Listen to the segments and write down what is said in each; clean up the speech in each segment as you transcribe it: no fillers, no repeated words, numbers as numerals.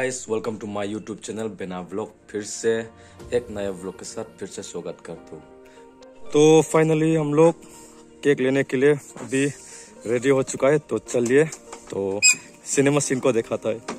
Guys, welcome to my YouTube channel Bina vlog. फिर से एक नया व्लॉग के साथ फिर से स्वागत करता हूँ। तो फाइनली हम लोग केक लेने के लिए अभी रेडी हो चुका है, तो चलिए तो सिनेमा सीन को दिखाता है।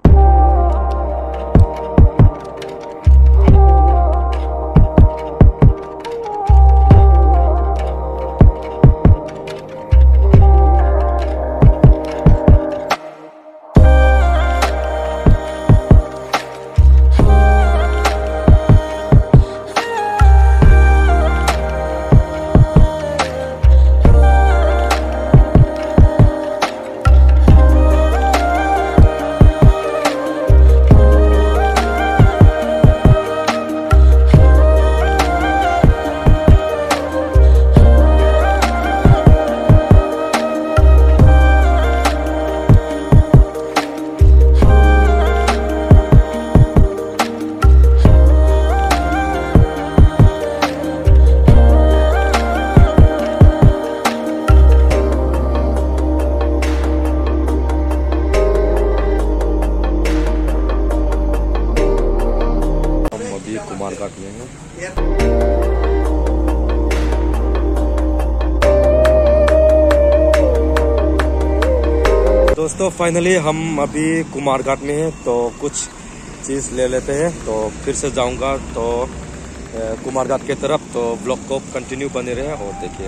कुमारघाट में है। दोस्तों फाइनली हम अभी कुमारघाट में हैं, तो कुछ चीज ले लेते हैं, तो फिर से जाऊंगा तो कुमारघाट की तरफ। तो ब्लॉग को कंटिन्यू बने रहे और देखिए।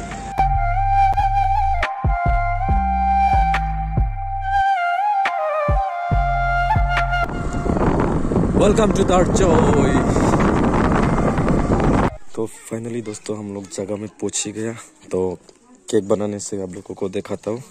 वेलकम टू दारचोई। तो फाइनली दोस्तों हम लोग जगह में पहुंच ही गया, तो केक बनाने से आप लोगों को दिखाता हूँ।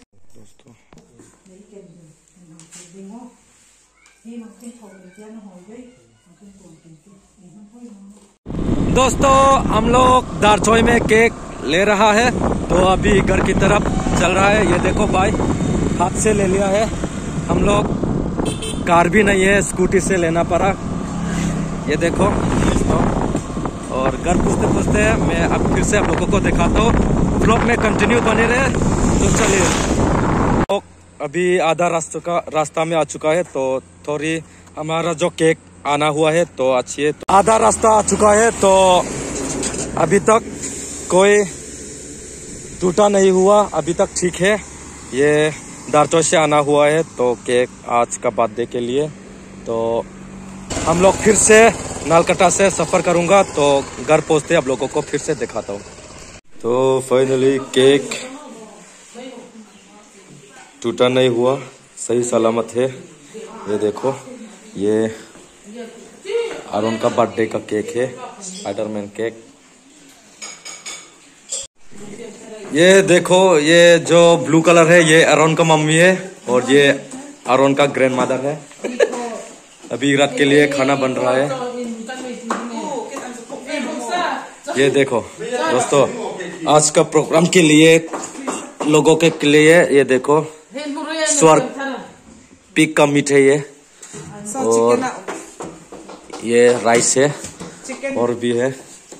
दोस्तों हम लोग दारचोई में केक ले रहा है, तो अभी घर की तरफ चल रहा है। ये देखो भाई, हाथ से ले लिया है हम लोग। कार भी नहीं है, स्कूटी से लेना पड़ा। ये देखो, और घर पूछते पूछते मैं अब फिर से आप लोगों को दिखाता हूँ। व्लॉग में कंटिन्यू बने रहे, तो चलिए। तो अभी आधा रास्ता में आ चुका है, तो थोड़ी हमारा जो केक आना हुआ है तो अच्छी है। तो आधा रास्ता आ चुका है, तो अभी तक कोई टूटा नहीं हुआ, अभी तक ठीक है। ये दारचोई से आना हुआ है, तो केक आज का बर्थडे के लिए। तो हम लोग फिर से नालकटा से सफर करूंगा, तो घर पहुंचते आप लोगों को फिर से दिखाता हूँ। तो फाइनली केक टूटा नहीं हुआ, सही सलामत है। ये देखो, ये अरुण का बर्थडे का केक है, स्पाइडरमैन केक। ये देखो, ये जो ब्लू कलर है ये अरुण का मम्मी है, और ये अरुण का ग्रैंड मदर है। अभी रात के लिए खाना बन रहा है। ये देखो दोस्तों, आज का प्रोग्राम के लिए लोगों के लिए ये देखो, स्वर्ग पिग का मीट है ये, और ये राइस है, और भी है।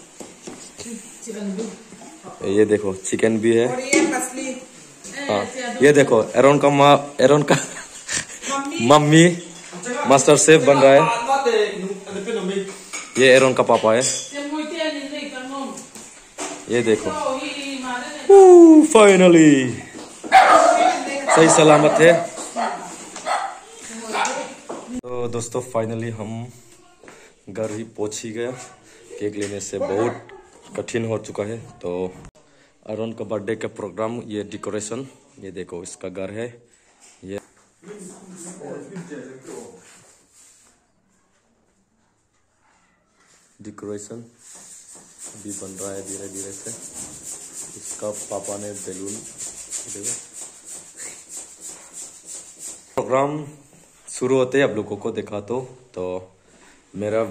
ये देखो चिकन भी है। हाँ, ये देखो एरोन का मम्मी मास्टर शेफ बन रहा है। ये एरोन का पापा है। ये देखो, फाइनली सही सलामत है। तो दोस्तों फाइनली हम घर ही पहुंच ही गया। केक लेने से बहुत कठिन हो चुका है। तो अरुण का बर्थडे का प्रोग्राम, ये डेकोरेशन, ये देखो इसका घर है। ये डेकोरेशन भी बन रहा है धीरे धीरे से। इसका पापा ने बैलून, प्रोग्राम शुरू होते ही आप लोगों को दिखाता हूँ। तो मेरा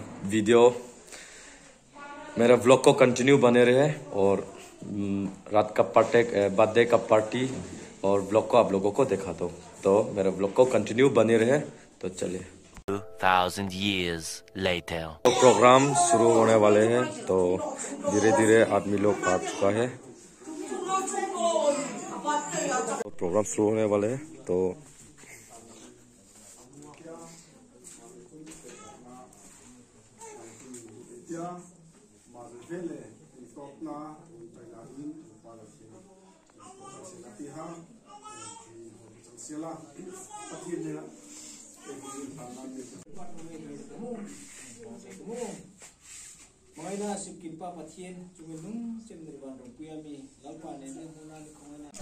व्लॉग को कंटिन्यू बने रहे, और रात का बर्थडे का पार्टी और व्लॉग को आप लोगों को दिखाता हूँ। तो मेरा व्लॉग को कंटिन्यू बने रहे, तो चलिए। 2000 years later. तो प्रोग्राम शुरू होने वाले हैं, तो धीरे धीरे आदमी लोग आ चुका है। तो प्रोग्राम शुरू होने वाले हैं, तो Mengaina sikin pa patien cuminum cem dari bandung kuyami lalpa nene huna ni kongaina.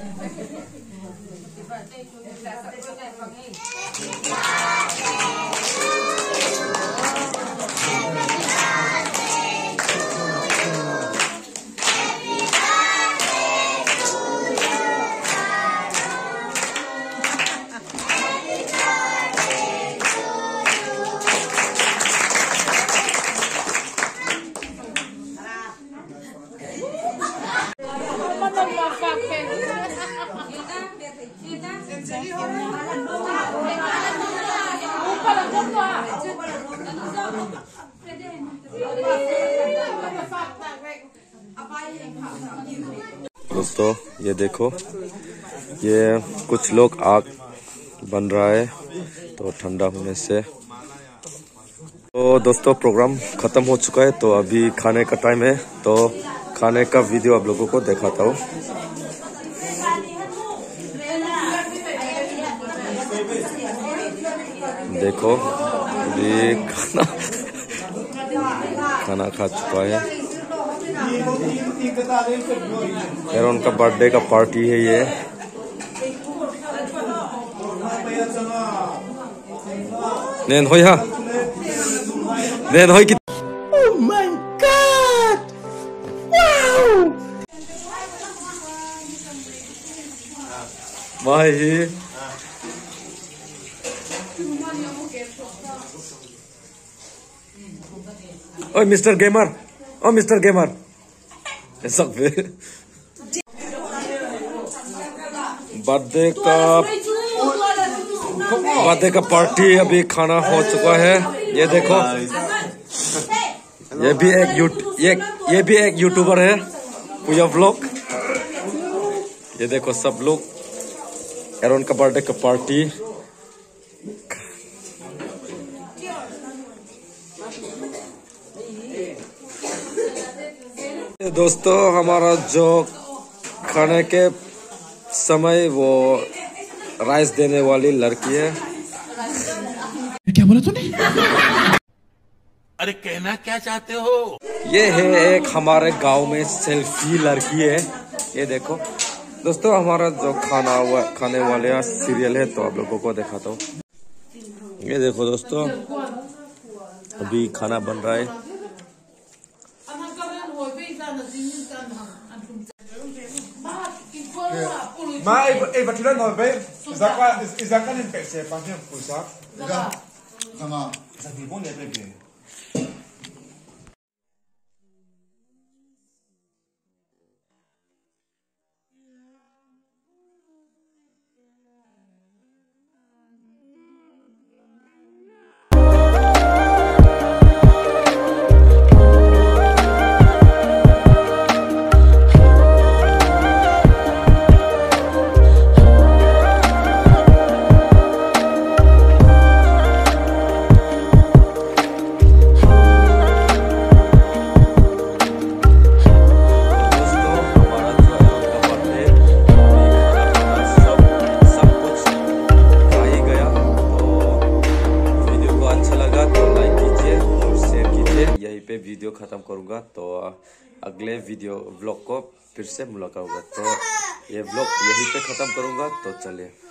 दोस्तों ये देखो, ये कुछ लोग आग बन रहा है तो ठंडा होने से। तो दोस्तों प्रोग्राम खत्म हो चुका है, तो अभी खाने का टाइम है, तो खाने का वीडियो आप लोगों को दिखाता हूँ। देखो अभी खाना खा चुका है। फिर उनका बर्थडे का पार्टी है ये। नैन होई हा, नैन होई कि oh my god, wow Mahi. ओए मिस्टर गेमर, ओ मिस्टर गेमर, बर्थडे का पार्टी अभी खाना हो चुका है। ये देखो, ये भी एक यूट्यूबर है, पूजा व्लॉग। ये देखो सब लोग एरोन का बर्थडे का पार्टी। दोस्तों हमारा जो खाने के समय वो राइस देने वाली लड़की है। क्या बोला तूने? अरे कहना क्या चाहते हो? ये है एक हमारे गांव में सेल्फी लड़की है। ये देखो दोस्तों, हमारा जो खाने वाले सीरियल है, तो आप लोगों को दिखाता हूँ। ये देखो दोस्तों, अभी खाना बन रहा है। Maar wat jullie nou bij? Is dat kan een petje van hem kusa? Ja. Sama. Is dat niet bon net bij? पे वीडियो खत्म करूंगा, तो अगले वीडियो व्लॉग को फिर से मुलाकात होगा। तो ये व्लॉग यहीं पे खत्म करूंगा, तो चलिए।